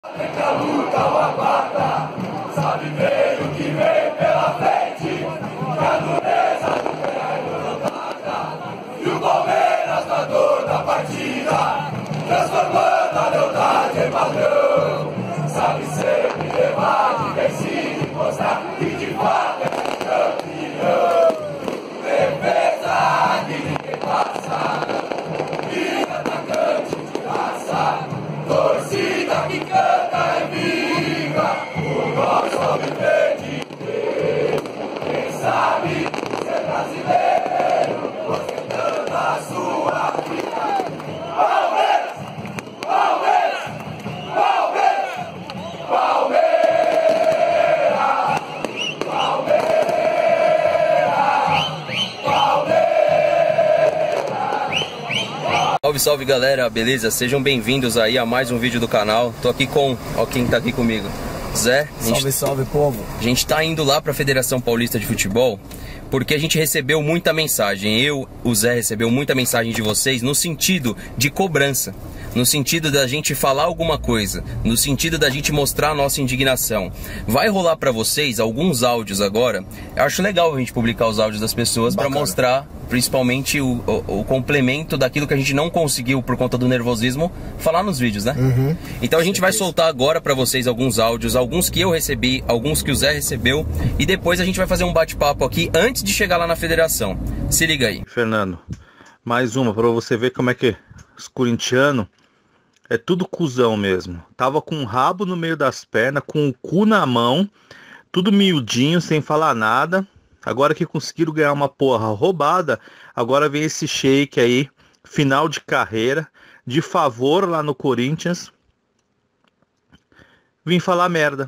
A luta o aguarda, sabe bem o que vem pela frente, que a dureza do velho nada, e o Palmeiras na dor da partida, transformando a lealdade em padrão, sabe sempre levar de vencido e mostrar que de fato é campeão. Defesa que ninguém passa, e atacante de raça, torcida que canta e viva, o nosso alviverde. Quem sabe ser brasileiro, ostentando a sua vida. Palmeiras, Palmeiras, Palmeiras, Palmeiras, Palmeiras, Palmeiras. Salve, salve galera, beleza? Sejam bem-vindos aí a mais um vídeo do canal. Tô aqui com, ó quem tá aqui comigo, Zé. Salve, salve povo. A gente tá indo lá pra Federação Paulista de Futebol porque a gente recebeu muita mensagem. O Zé recebeu muita mensagem de vocês no sentido de cobrança, no sentido da gente falar alguma coisa, no sentido da gente mostrar a nossa indignação. Vai rolar pra vocês alguns áudios agora. Eu acho legal a gente publicar os áudios das pessoas para mostrar principalmente o complemento daquilo que a gente não conseguiu por conta do nervosismo falar nos vídeos, né? Então a gente vai soltar agora pra vocês alguns áudios, alguns que eu recebi, alguns que o Zé recebeu, e depois a gente vai fazer um bate-papo aqui antes de chegar lá na federação. Se liga aí. Fernando, mais uma pra você ver como é que os corintianos é tudo cuzão mesmo. Tava com o rabo no meio das pernas, com o cu na mão, tudo miudinho, sem falar nada. Agora que conseguiram ganhar uma porra roubada, agora vem esse shake aí, final de carreira, de favor lá no Corinthians. Vim falar merda.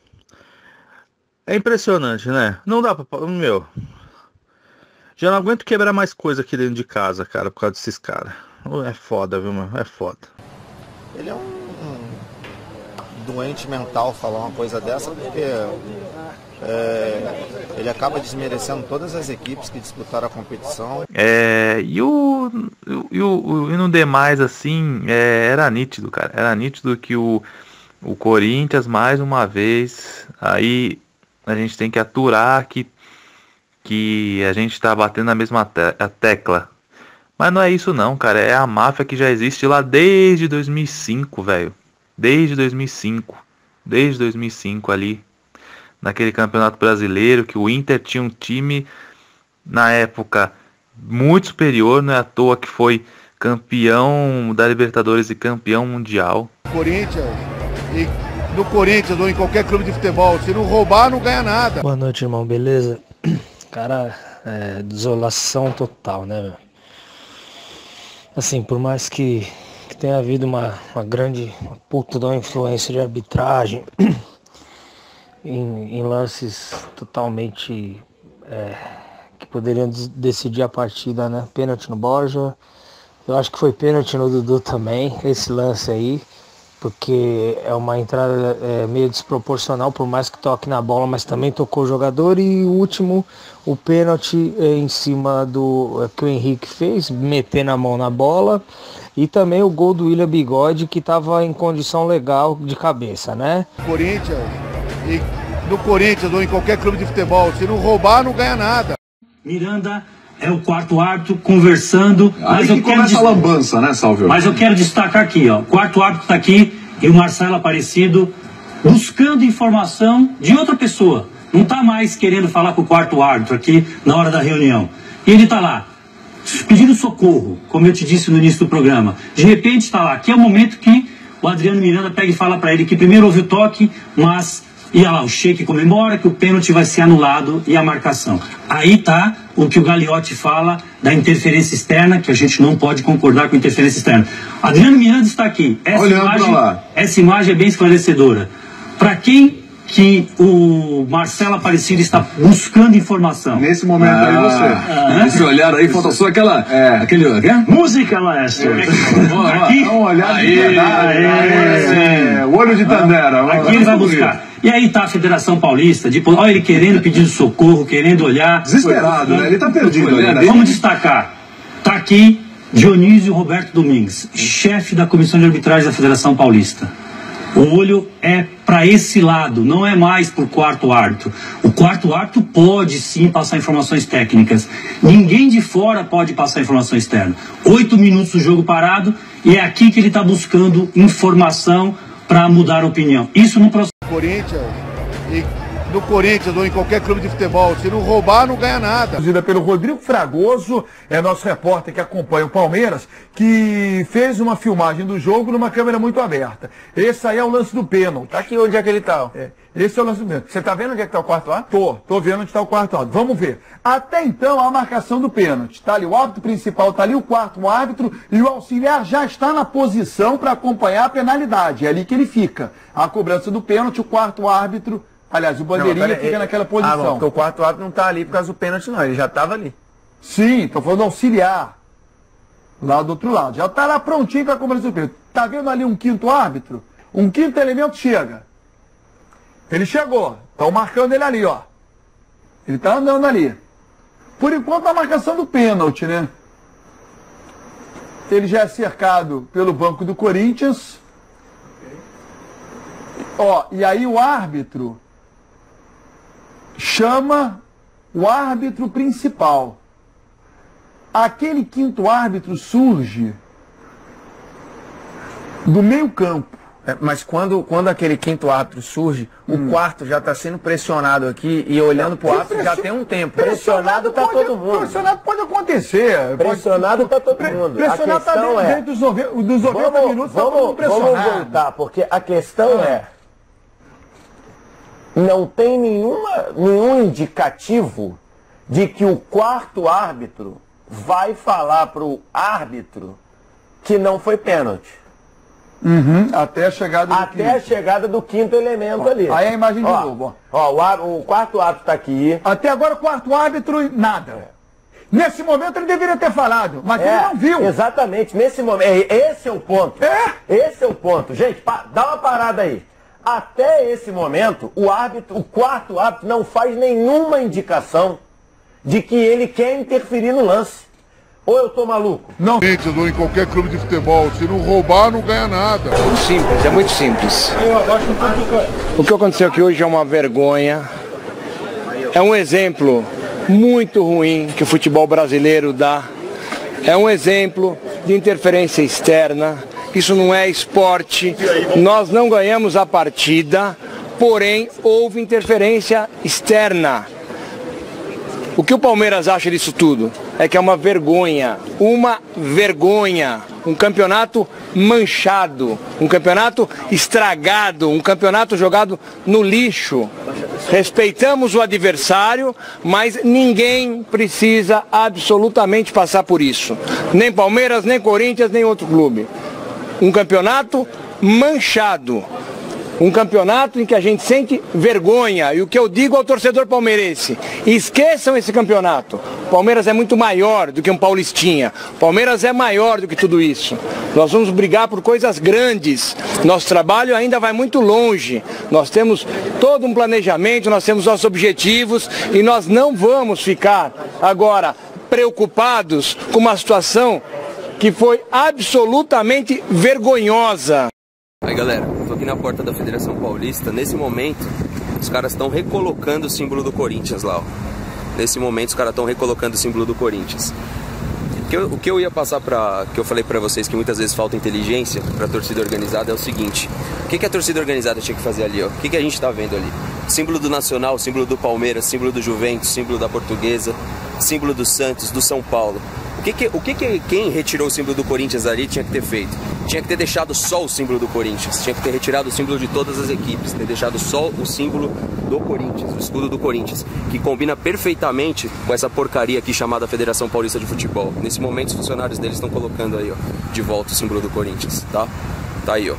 É impressionante, né? Não dá pra... Meu... Já não aguento quebrar mais coisa aqui dentro de casa, cara, por causa desses caras. É foda, viu, mano? É foda. Ele é um doente mental falar uma coisa dessa, porque ele acaba desmerecendo todas as equipes que disputaram a competição. E no demais, assim, era nítido, cara. Era nítido que o Corinthians, mais uma vez, aí a gente tem que aturar que a gente tá batendo na mesma tecla. Mas não é isso não, cara. É a máfia que já existe lá desde 2005, velho. Desde 2005. Desde 2005 ali. Naquele campeonato brasileiro que o Inter tinha um time, na época, muito superior. Não é à toa que foi campeão da Libertadores e campeão mundial. Corinthians, e no Corinthians ou em qualquer clube de futebol, se não roubar, não ganha nada. Boa noite, irmão, beleza? Cara, desolação total, né, velho? Assim, por mais que tenha havido uma puta de uma influência de arbitragem em lances totalmente que poderiam decidir a partida, né? Pênalti no Borja, eu acho que foi pênalti no Dudu também, esse lance aí, porque é uma entrada meio desproporcional, por mais que toque na bola, mas também tocou o jogador. E o último, o pênalti em cima do que o Henrique fez, metendo a mão na bola, e também o gol do William Bigode, que estava em condição legal de cabeça, né? Corinthians, e no Corinthians ou em qualquer clube de futebol, se não roubar, não ganha nada. Miranda é o quarto árbitro conversando. Aí que começa a lambança, né, Salvio? Mas eu quero destacar aqui, ó. O quarto árbitro está aqui e o Marcelo Aparecido buscando informação de outra pessoa. Não está mais querendo falar com o quarto árbitro aqui na hora da reunião. E ele está lá, pedindo socorro, como eu te disse no início do programa. De repente está lá, que é o momento que o Adriano Miranda pega e fala para ele que primeiro houve o toque, mas... E olha lá, o Sheik comemora que o pênalti vai ser anulado e a marcação. Aí tá o que o Gagliotti fala da interferência externa, que a gente não pode concordar com a interferência externa. Adriano Miranda está aqui. Essa imagem é bem esclarecedora. Para quem que o Marcelo Aparecido está buscando informação? Nesse momento aí você. Esse olhar aí, falta só aquele... Música, maestro. Aqui, um olhar de verdade. O olho de Tandera. Aqui ele vai buscar. E aí tá a Federação Paulista, olha ele querendo pedir socorro, querendo olhar. Desesperado, né? Ele tá perdido. Vamos destacar. Tá aqui Dionísio Roberto Domingues, chefe da Comissão de Arbitragem da Federação Paulista. O olho é para esse lado, não é mais para o quarto árbitro. O quarto árbitro pode sim passar informações técnicas. Ninguém de fora pode passar informação externa. 8 minutos do jogo parado e é aqui que ele está buscando informação para mudar a opinião. Isso no processo. Corinthians e no Corinthians ou em qualquer clube de futebol, se não roubar, não ganha nada. Produzida pelo Rodrigo Fragoso, é nosso repórter que acompanha o Palmeiras, que fez uma filmagem do jogo numa câmera muito aberta. Esse aí é o lance do pênalti. Tá aqui onde é que ele tá? Esse é o lance do pênalti. Você tá vendo onde é que tá o quarto árbitro? Tô vendo onde está o quarto árbitro. Vamos ver. Até então, a marcação do pênalti. Tá ali o árbitro principal, tá ali o quarto árbitro e o auxiliar já está na posição para acompanhar a penalidade. É ali que ele fica. A cobrança do pênalti, o quarto árbitro, aliás, o bandeirinha fica naquela posição. Não, porque o quarto árbitro não tá ali por causa do pênalti não, ele já tava ali. Sim, tô falando do auxiliar. Lá do outro lado. Já tá lá prontinho para a cobrança do pênalti. Tá vendo ali um quinto árbitro? Um quinto elemento chega. Ele chegou. Estão marcando ele ali, ó. Ele tá andando ali. Por enquanto, a marcação do pênalti, né? Ele já é cercado pelo banco do Corinthians. Ó, e aí o árbitro chama o árbitro principal. Aquele quinto árbitro surge do meio campo. Mas quando aquele quinto árbitro surge, o quarto já está sendo pressionado aqui e olhando para o árbitro já tem um tempo. Pressionado está todo mundo. Pressionado pode acontecer. Pressionado está todo mundo. Pressionado está dentro dos 90 minutos, está todo mundo pressionado. Vamos voltar, porque a questão é, não tem nenhum indicativo de que o quarto árbitro vai falar para o árbitro que não foi pênalti. Até a chegada do quinto. Até a chegada do quinto elemento ali. Aí a imagem de novo. O quarto árbitro está aqui. Até agora o quarto árbitro, nada. Nesse momento ele deveria ter falado, mas ele não viu. Exatamente, nesse momento. Esse é o ponto. Esse é o ponto. Gente, dá uma parada aí. Até esse momento, o quarto árbitro não faz nenhuma indicação de que ele quer interferir no lance. Ou eu tô maluco? Não. Corinthians ou em qualquer clube de futebol, se não roubar, não ganha nada. Muito simples, é muito simples. O que aconteceu aqui hoje é uma vergonha. É um exemplo muito ruim que o futebol brasileiro dá. É um exemplo de interferência externa. Isso não é esporte. Nós não ganhamos a partida, porém houve interferência externa. O que o Palmeiras acha disso tudo? É que é uma vergonha, um campeonato manchado, um campeonato estragado, um campeonato jogado no lixo. Respeitamos o adversário, mas ninguém precisa absolutamente passar por isso. Nem Palmeiras, nem Corinthians, nem outro clube. Um campeonato manchado. Um campeonato em que a gente sente vergonha. E o que eu digo ao torcedor palmeirense: esqueçam esse campeonato. O Palmeiras é muito maior do que um paulistinha. O Palmeiras é maior do que tudo isso. Nós vamos brigar por coisas grandes. Nosso trabalho ainda vai muito longe. Nós temos todo um planejamento, nós temos nossos objetivos e nós não vamos ficar agora preocupados com uma situação que foi absolutamente vergonhosa. Aí galera, eu tô aqui na porta da Federação Paulista. Nesse momento, os caras estão recolocando o símbolo do Corinthians lá, ó. Nesse momento, os caras estão recolocando o símbolo do Corinthians. O que eu ia passar que eu falei pra vocês que muitas vezes falta inteligência pra torcida organizada é o seguinte: o que a torcida organizada tinha que fazer ali, ó? O que a gente tá vendo ali? Símbolo do Nacional, símbolo do Palmeiras, símbolo do Juventus, símbolo da Portuguesa, símbolo do Santos, do São Paulo. Quem retirou o símbolo do Corinthians ali tinha que ter feito? Tinha que ter deixado só o símbolo do Corinthians. Tinha que ter retirado o símbolo de todas as equipes. Ter deixado só o símbolo do Corinthians, o escudo do Corinthians, que combina perfeitamente com essa porcaria aqui chamada Federação Paulista de Futebol. Nesse momento os funcionários deles estão colocando aí, ó, de volta o símbolo do Corinthians, tá? Tá aí, ó.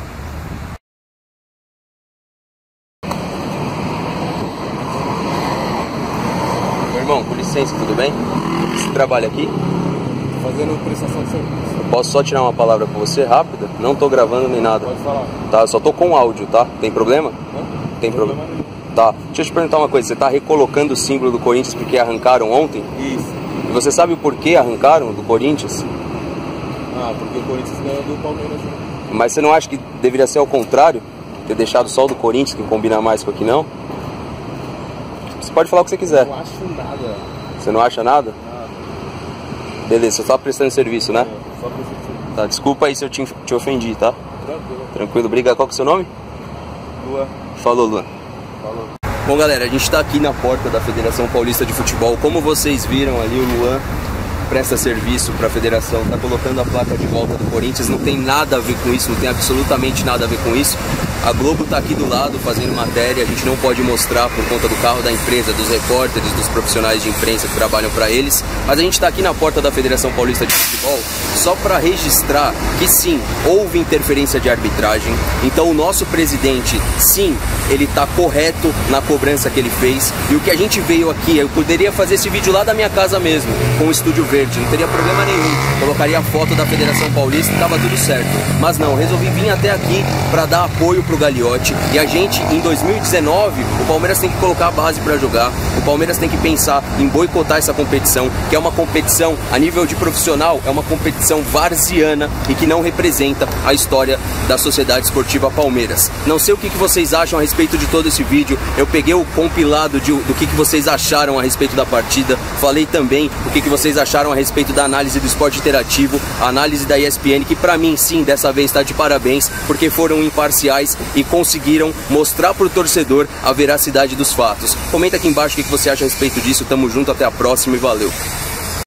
Meu irmão, com licença, tudo bem? Você trabalha aqui? Fazendo prestação de serviço. Posso só tirar uma palavra com você, rápida? Não tô gravando nem nada. Pode falar. Tá, só tô com áudio, tá? Tem problema? Não. Tem problema. Tá. Deixa eu te perguntar uma coisa. Você tá recolocando o símbolo do Corinthians porque arrancaram ontem? Isso. E você sabe o porquê arrancaram do Corinthians? Porque o Corinthians ganhou do Palmeiras. Mas você não acha que deveria ser ao contrário? Ter deixado só o do Corinthians, que combina mais com aqui, não? Você pode falar o que você quiser. Não acho nada. Você não acha nada? Nada. Beleza, você só prestando serviço, né? Só prestando serviço. Tá, desculpa aí se eu te ofendi, tá? Tranquilo. Tranquilo, obrigado. Qual que é o seu nome? Luan. Falou, Luan. Falou. Bom, galera, a gente tá aqui na porta da Federação Paulista de Futebol. Como vocês viram ali, o Luan presta serviço para a federação, tá colocando a placa de volta do Corinthians, não tem nada a ver com isso, não tem absolutamente nada a ver com isso. A Globo tá aqui do lado fazendo matéria, a gente não pode mostrar por conta do carro da empresa, dos repórteres, dos profissionais de imprensa que trabalham para eles, mas a gente tá aqui na porta da Federação Paulista de Futebol só para registrar que sim, houve interferência de arbitragem. Então o nosso presidente, sim, ele tá correto na cobrança que ele fez, e o que a gente veio aqui, eu poderia fazer esse vídeo lá da minha casa mesmo, com o Estúdio Verde, não teria problema nenhum, colocaria a foto da Federação Paulista e tava tudo certo, mas não, resolvi vir até aqui para dar apoio pro Gagliotti, e a gente, em 2019, o Palmeiras tem que colocar a base para jogar, o Palmeiras tem que pensar em boicotar essa competição, que é uma competição a nível de profissional, é uma competição varziana e que não representa a história da Sociedade Esportiva Palmeiras. Não sei o que vocês acham a respeito de todo esse vídeo, eu peguei o compilado do que vocês acharam a respeito da partida, falei também o que vocês acharam a respeito da análise do esporte interativo, a análise da ESPN, que pra mim sim, dessa vez está de parabéns, porque foram imparciais e conseguiram mostrar pro torcedor a veracidade dos fatos. Comenta aqui embaixo o que você acha a respeito disso, tamo junto, até a próxima e valeu!